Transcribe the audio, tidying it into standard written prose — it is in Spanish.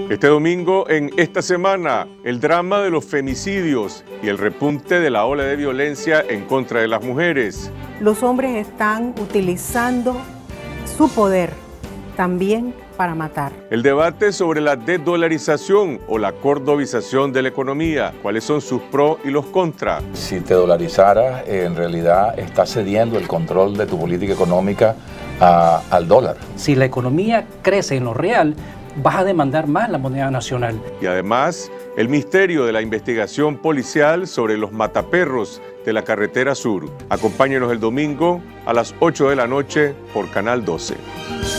Este domingo, en Esta Semana, el drama de los femicidios y el repunte de la ola de violencia en contra de las mujeres. Los hombres están utilizando su poder también para matar. El debate sobre la desdolarización o la cordovización de la economía. ¿Cuáles son sus pros y los contras? Si te dolarizaras, en realidad estás cediendo el control de tu política económica al dólar. Si la economía crece en lo real, vas a demandar más la moneda nacional. Y además, el misterio de la investigación policial sobre los mataperros de la carretera sur. Acompáñenos el domingo a las 8 de la noche por Canal 12.